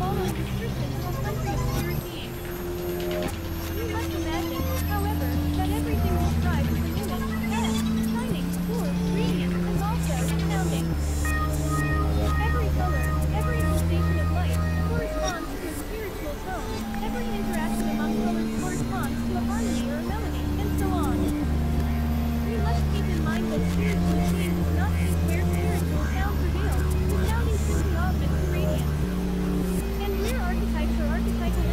follows descriptions of a country of spirit beings. We must imagine, however, that everything described is an image, as, shining, pure, radiant, and also, sounding. Every color, every sensation of light, corresponds to a spiritual tone, every interaction among colors corresponds to a harmony or a melody, and so on. We must keep in mind that spiritual change is not just where spiritual sounds revealed, the sounding simply augments the radiance. And where archetypes or archetypal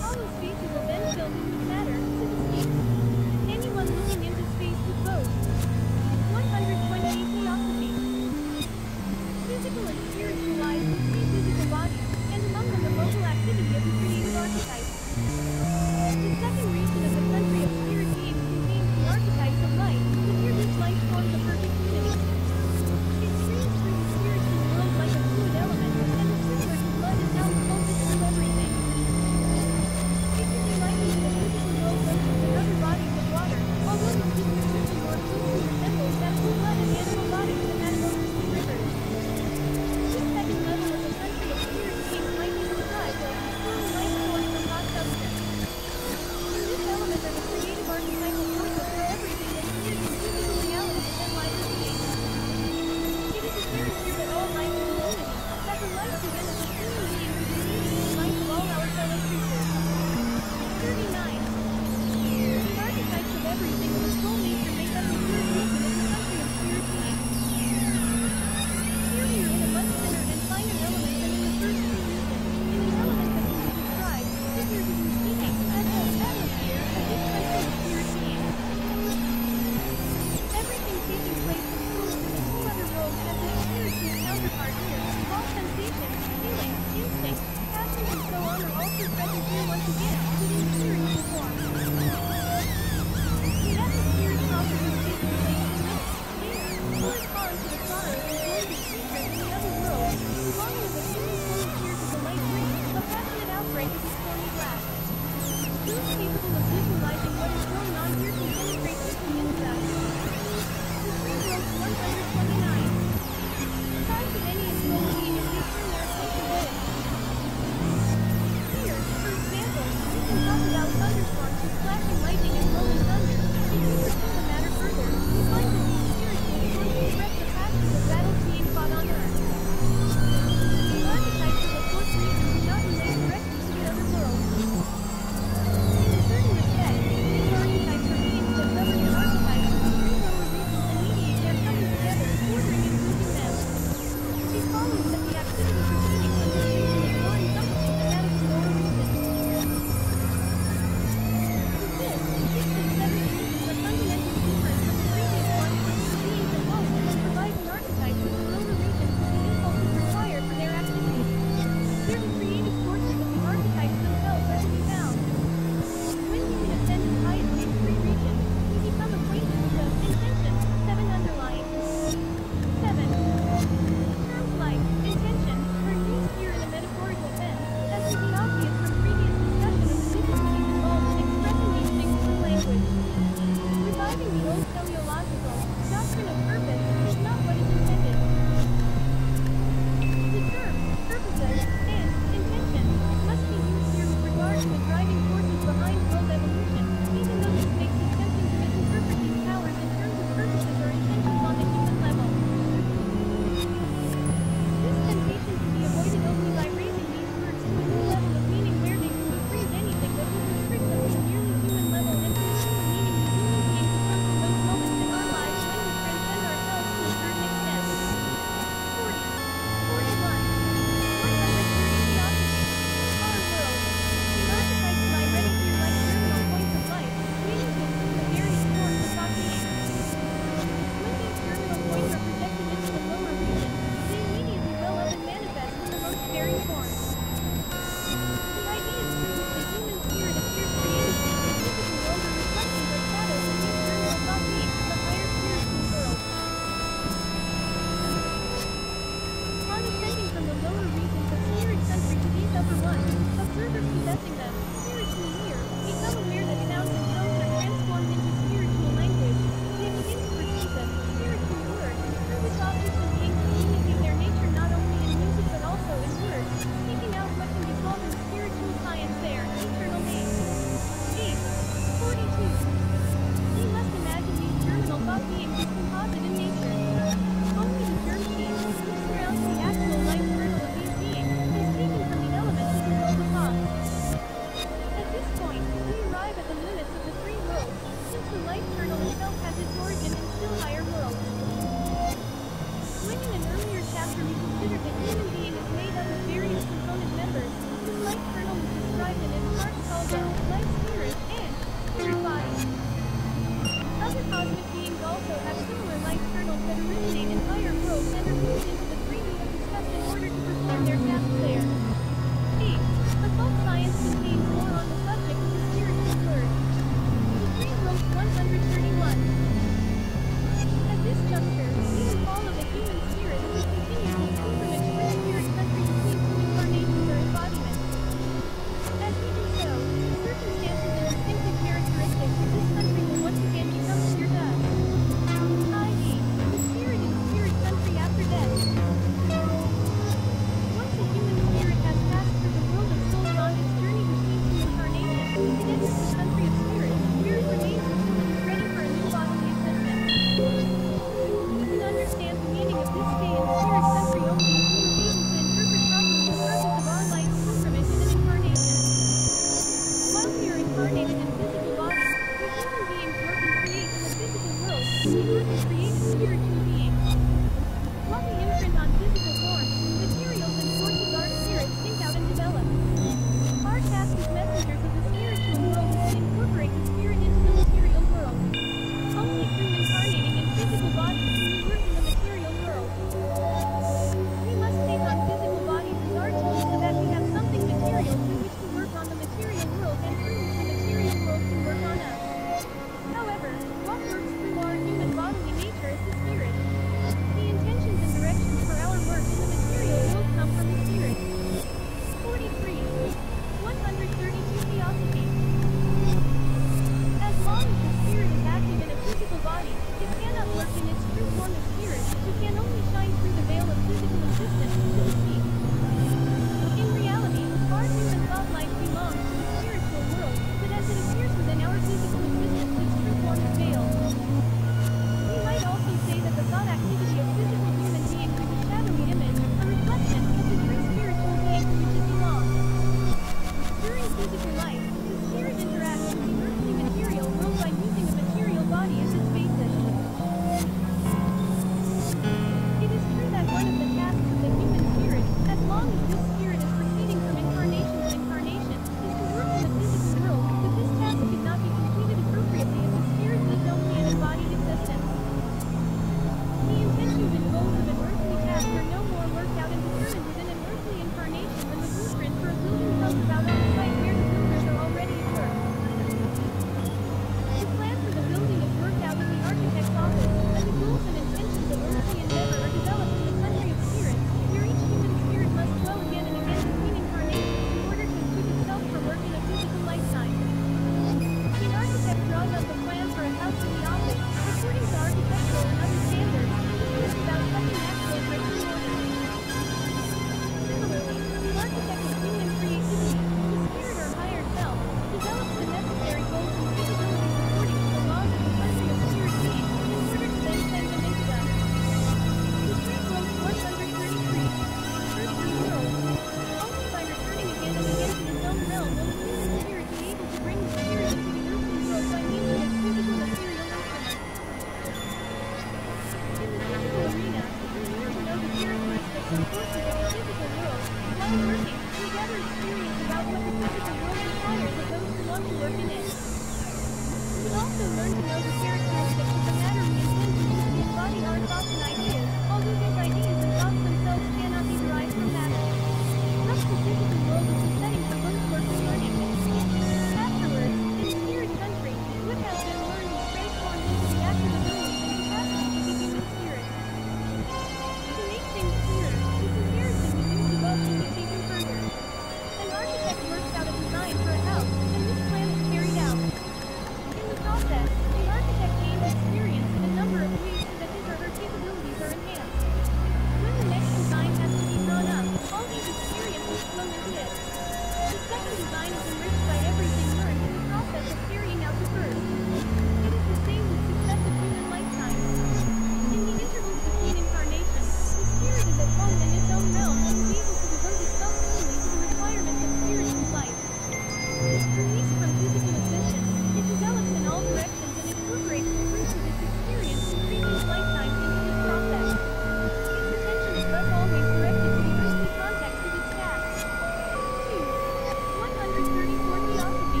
forces of the physical world. While working, we gather experience about what the physical world requires of those who want to work in it. We also learn to know the characteristics of the matter we intend to use to embody our thoughts and ideas, although these ideas and thoughts themselves cannot be derived from matter. Thus the physical world is the setting for both work and learning. Afterwards, in spirit country, what has been learned is transformed into the active abilities and capacity to be human spirit. To make things clearer, the comparison we used above can be taken further. An architect works out a design for a house, and this plan is carried out. In the process, the architect gains experience in a number of ways so that his or her capabilities are enhanced. When the next design has to be drawn up, all these experiences flow into it. The second design is enriched by everything learned in the process of carrying out the first. It is the same with successive human lifetimes. In the intervals between incarnations, the spirit is at home in its own realm and is able to devote itself fully to the requirements of spiritual life. Released from physical existence, it develops in all directions and incorporates the fruits of its experience in previous lifetimes into this process. Its attention is thus always directed to the earthly context of its task. 2. 134 Theosophy.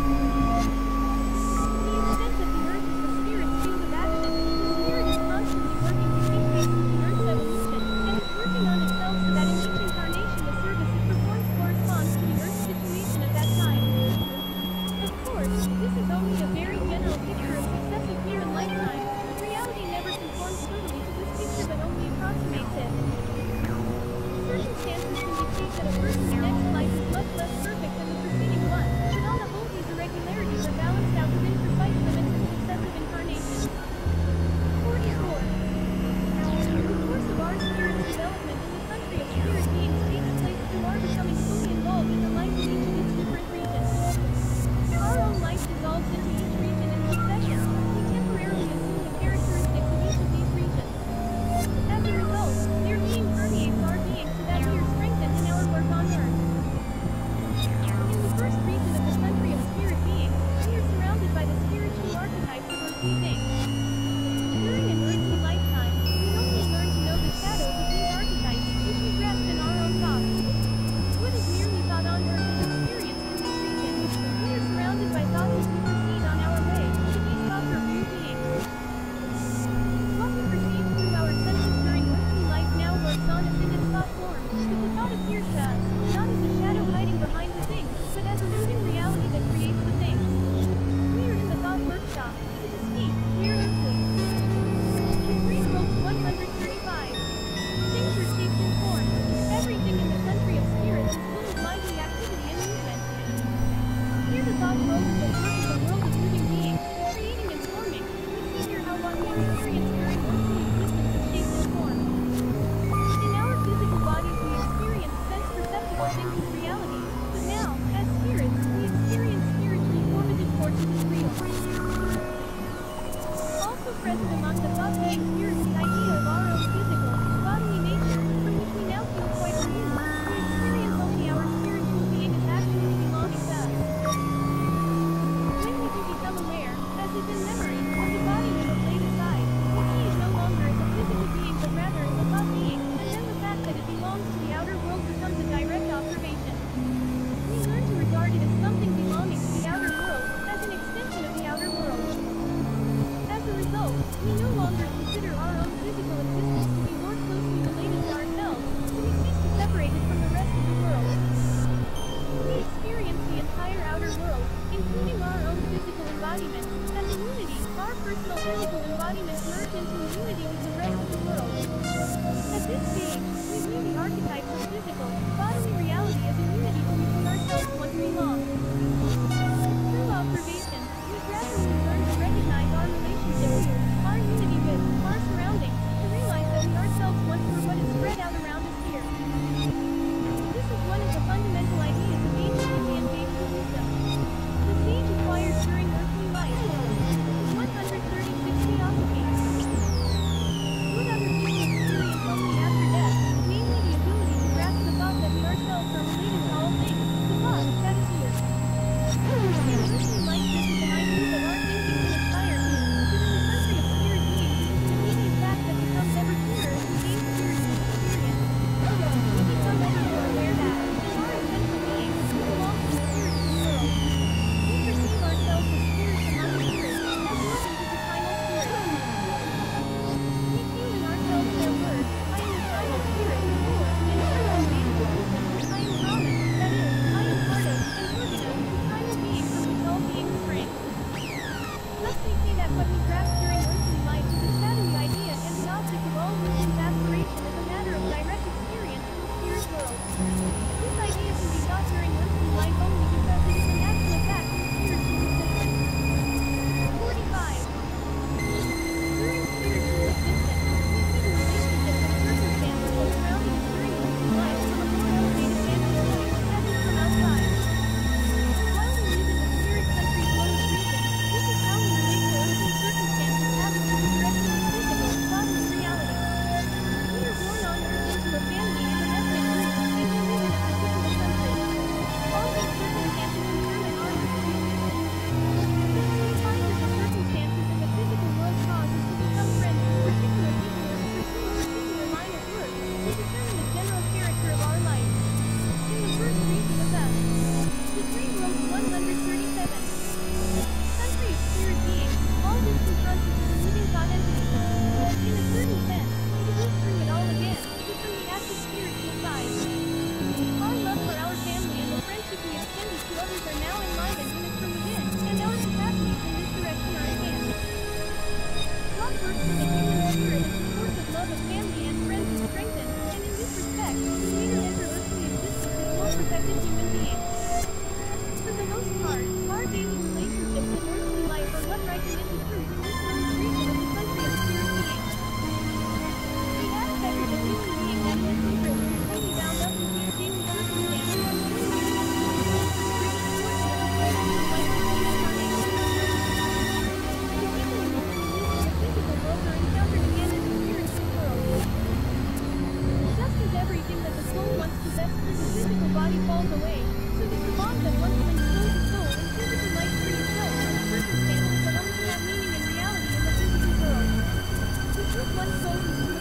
To the extent that the earth is the spirit's field of action, the spirit is constantly working to keep pace with the earth's evolution, and is working on itself so that in each incarnation the service it performs corresponds to the earth's situation at that time. Of course, this is only a very general picture of successive here and lifetime. Reality never conforms totally to this picture but only approximates it. Circumstances indicate that a person's next life is much less perfect than the preceding one, but on the whole these irregularities are balanced out within precise limits of successive incarnations. 44. The course of our spirit's development in the country of spirit beings takes place through our becoming fully involved in the life of each of its different regions. Our own life dissolves into each region in succession. We temporarily assume the characteristics of each of these regions. As a result, their being permeates our being so that we are strengthened in our work on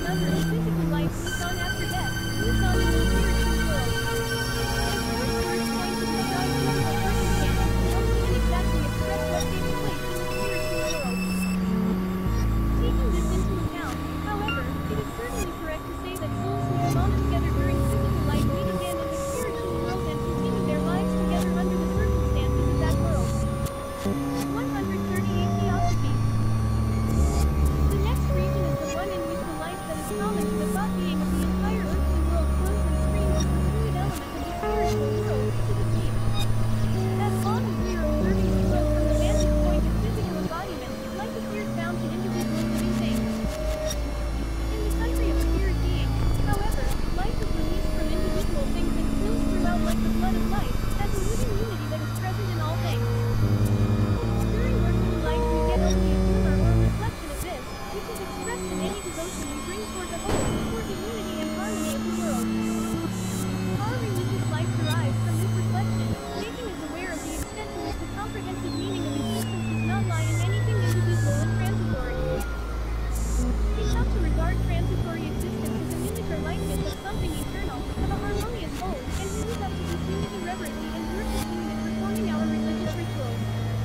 other is physical life moves on after death, moves on in the spiritual world. The fourth verse points to describe physical circumstances that only can exactly express what takes place in the spiritual world. Taking this into account, however, it is certainly correct to say that souls who belong together during physical life meet again in the spiritual world and continue their lives together under the circumstances of that world. 138 Theosophy. The next region is the one in which the life that is common to the thought being of the entire earthly world flows and streams as the fluid element of the spiritual world to the deep. As long as we are observing the world from the vantage point of physical embodiment, life appears bound to individual living things. In the country of spirit beings, however, life is released from individual things and flows throughout like the flood of life, as a living unity that is present in all things. During earthly life we get only a glimmer or reflection of this, which is expressed in any devotion we bring toward the whole, toward the unity and harmony of the world. Our religious life derives from this reflection, making us aware of the extent to which the comprehensive meaning of existence does not lie in anything individual and transitory. We come to regard transitory existence as an image or likeness of something eternal, of a harmonious whole, and we look up to this unity reverently and worship in it, performing our religious rituals.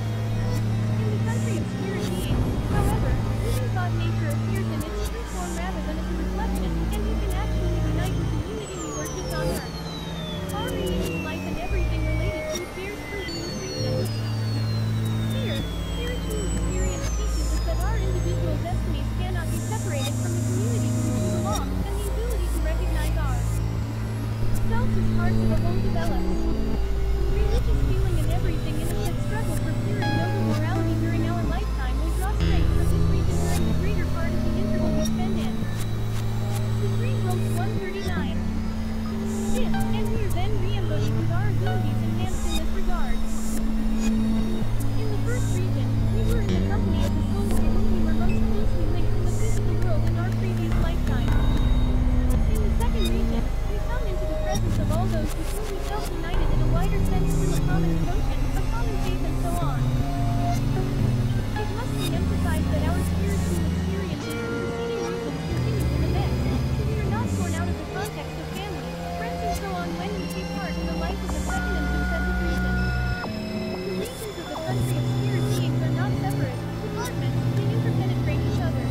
In the country of spirit beings, however, living thought nature appears in its true form rather than as a reflection, and we can actually unite with the unity we worshipped on earth. Our religious life and everything related to it bears fruit in this region. Here, spiritual experience teaches us that our individual destinies cannot be separated from the community to which we belong, and the ability to recognize ours. Self as parts of a whole develops. Religious feeling and everything in us that struggle for pure and noble morality during our lifetime will draw strength from this region during the greater part of the interval we spend in. Supreme World 139. If, and we are then re-embodied with our abilities enhanced in this regard. In the first region, we were in the company of the souls to whom we were most closely linked in the physical world in our previous lifetime. In the second region, we come into the presence of all those with whom we felt united in a wider sense through a common devotion, a common faith and so on. It must be emphasized that our spiritual experiences in preceding regions continue in the next, so we are not torn out of the context of family, friends and so on when we take part in the life of the second and successive region. The regions of the country of spirit beings are not separate departments, they interpenetrate each other.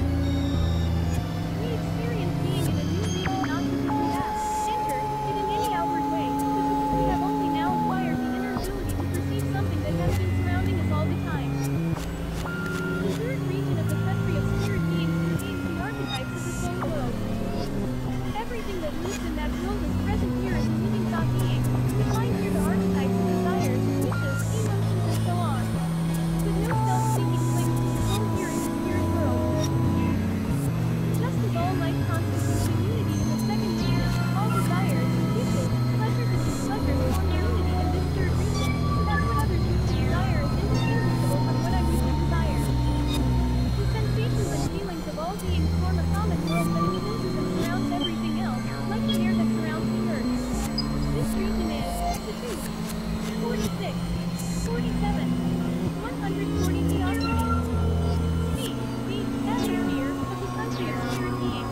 We experience being in a new region not because we have entered it in any outward way, but because we have only now acquired the inner ability to perceive something that has been surrounding us all the time. The third region of the country of spirit beings contains the archetypes of the soul world. Everything that lives in that world is present here as a living thought being. We find here the archetypes of desires, wishes, emotions and so on. But no self-seeking clings to the soul here in the spirit world. Just as all life constitutes a unity in the second region, all desires, wishes, pleasures and displeasures form a unity in this third region, so that what others wish to desire is indistinguishable from what I wish to desire. The sensations and feelings of all beings form a common world that encloses and surrounds everything else, like the air that surrounds the earth. This region is the 2, 46, 47, 140 Theosophy. C. The atmosphere of the country of spirit beings.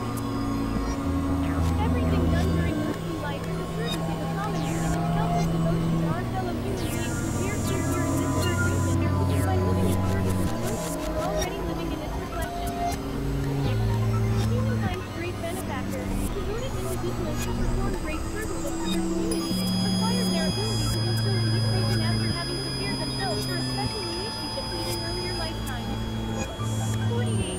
Everything done during earthly life is a certainty of common unity and selfless devotion to our fellow human beings who bear fruit here in this third region, because by living in service and devotion we are already living in its reflection. Humankind's great benefactor, devoted individuals who perform great services for their community, acquired their ability to do so in this region after having prepared themselves for a special relationship with an earlier lifetime. 48.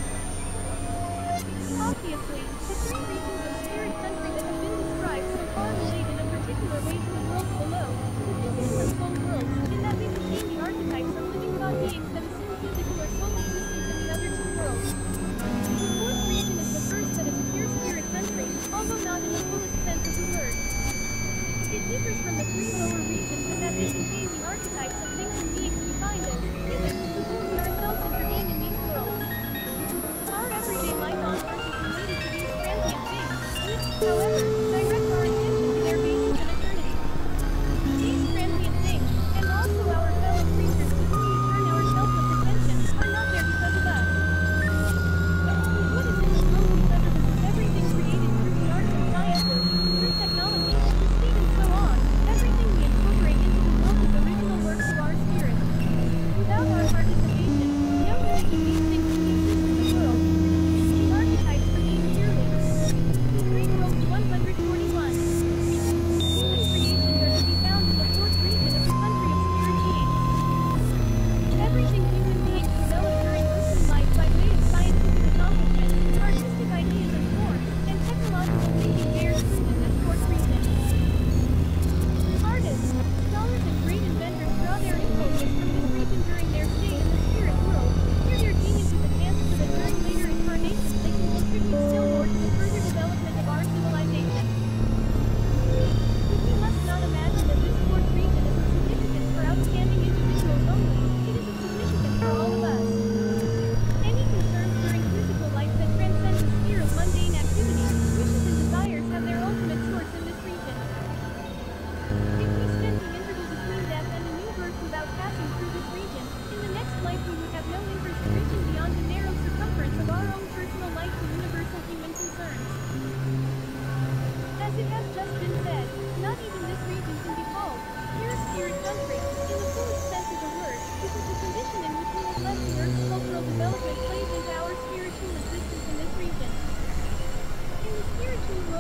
Obviously, the three regions of spirit country that have been described so far relate in a particular way to the worlds below, the physical and soul worlds, in that they contain the archetypes of living thought beings that assume physical or soul existence in the other two worlds. The fourth region is the first that is a pure spirit country, although not in the fullest sense of the word. It differs from the three lower regions in that they contain the archetypes of things and beings we find as given, to whom we ourselves intervene in these worlds. Our everyday life on earth is related to these transient things,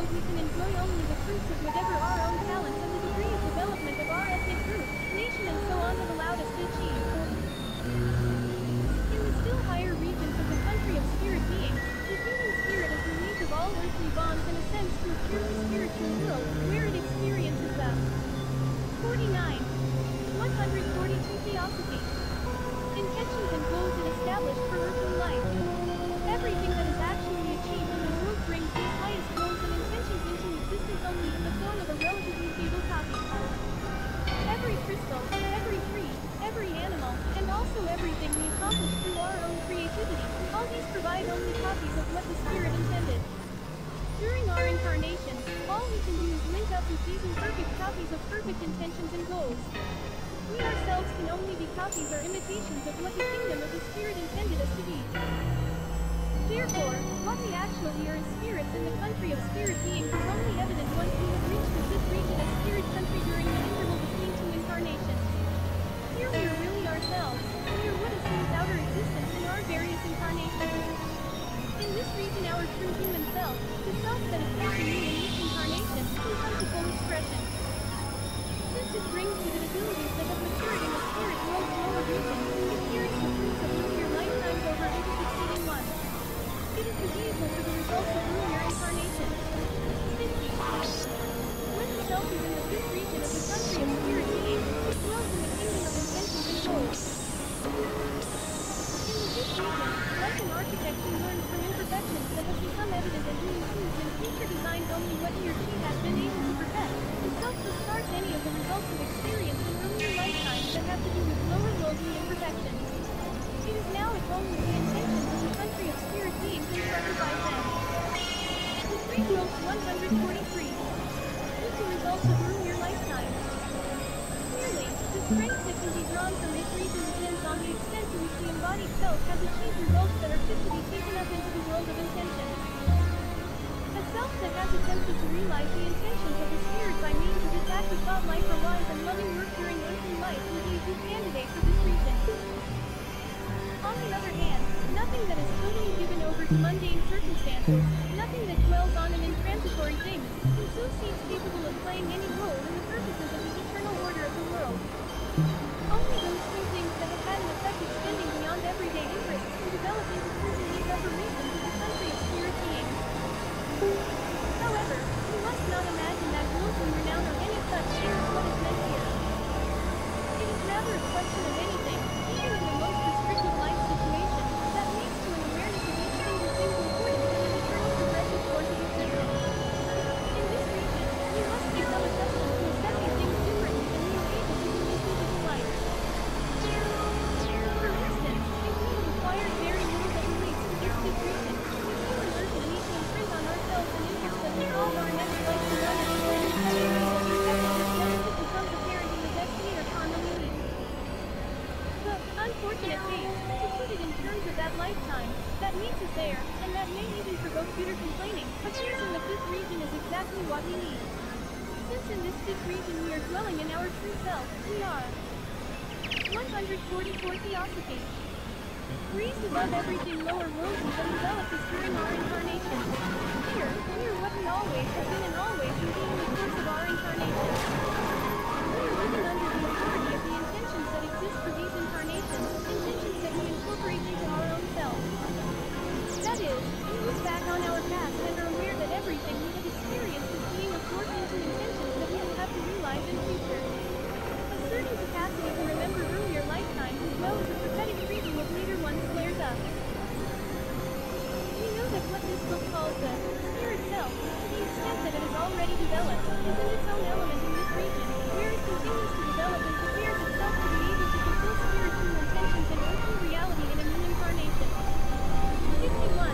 that we can enjoy only the fruits of whatever our own talents and the degree of development of our ethnic group, nation and so on have allowed us to achieve. In the still higher regions of the country of spirit beings, the human spirit is relieved of all earthly bonds and ascends to a purely spiritual world, where it experiences the 49. 142 Theosophy. Intentions and goals it established for earthly life. Everything that is actually achieved in the world brings these highest goals and intentions into existence only in the form of a relatively feeble copy. Every crystal, every tree, every animal, and also everything we accomplish through our own creativity, all these provide only copies of what the Spirit intended. During our incarnations, all we can do is link up with these imperfect copies of perfect intentions and goals. We ourselves can only be copies or imitations of what the kingdom of the Spirit intended us to be. Therefore, what we actually are as spirits in the country of spirit beings is only evident once we have reached the fifth region of spirit country during the interval between two incarnations. Here we are really ourselves. We are what assumes outer existence in our various incarnations. In this region our true human self, the self that appears in you in each incarnation, can come to full expression. Since it brings with it abilities that have matured in the spirit world's lower region, it carries the fruits of earlier lifetimes over into succeeding ones. It is the vehicle for the results of earlier incarnations. 50. When the self is in the fifth region of the country of spirit beings, it dwells in the kingdom of intentions and goals. In the fifth region, like an architect who learns from imperfections that have become evident and who includes in future designs only what he or she has been able to perfect, the self discards any of the results of experience in earlier lifetimes that have to do with lower worldly imperfections. It is now at home with the intentions of the country of spirit beings instructed by them. The three worlds 143. With the results of earlier lifetimes. Clearly, the strength that can be drawn from this region depends on the extent to which the embodied self has achieved results that are fit to be taken up into the world of intentions. A self that has attempted to realize the intentions of the spirit by means of its active thought life or wise and loving work during earthly life will be a good candidate for this region. On the other hand, nothing that is totally given over to mundane circumstances, nothing that dwells on and in transitory things, can so seem capable of playing any role in the purposes of the eternal order of the world. Only those true things that have had an effect extending beyond everyday interests can develop into truth in these upper regions of the country of spirit beings. However, we must not imagine that worldly renown or any such shares what is meant here. It is rather a question of anything, even in the most restricted life situation, that leads to an awareness of each single thing's importance and an eternal progressive course of existence. In this region, we must become accustomed to accepting things differently than we are able to do in physical life. For instance, if we have acquired very little that relates to this fifth region, we feel an urgent need to imprint on ourselves an interest that resolve our next life to run and learn and study ourselves effectively once it becomes apparent in the destiny or karma we lead. The unfortunate fate, to put it in terms of that lifetime, that meets us there, and that may even provoke bitter complaining, appears in the fifth region is exactly what we need. Since in this fifth region we are dwelling in our true self, we are 144 Theosophy. Raised above everything lower worldly that enveloped us during our incarnation. Here, we are what we always have been and always will be in the course of our incarnation. We are living under the authority of the intentions that exist for these incarnations, intentions that we incorporate into our own selves. That is, we look back on our past and are aware that everything we have experienced is being absorbed into intentions that we will have to realize in future. A certain capacity to remember earlier lifetimes as well as a prophetic preview of later ones flares up. We know that what this book calls the spirit self, to the extent that it is already developed, is in its own element in this region, where it continues to develop and prepares itself to be able to fulfill spiritual intentions and earthly reality in a new incarnation. 51.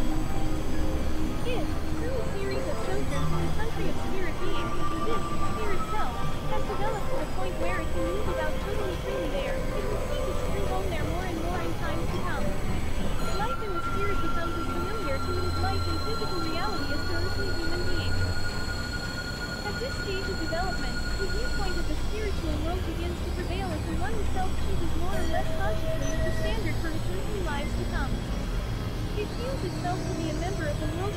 If, through a series of sojourns in the country of spirit beings, this spirit self has developed to the point where it can move about totally freely there, it will seek its true home there more and more in times to come. Life in the spirit becomes as familiar to it as life in physical reality as to earthly human beings. At this stage of development, the viewpoint of the spiritual world begins to prevail as the one who self-chooses more or less consciously as the standard for its earthly lives to come. It feels itself to be a member of the world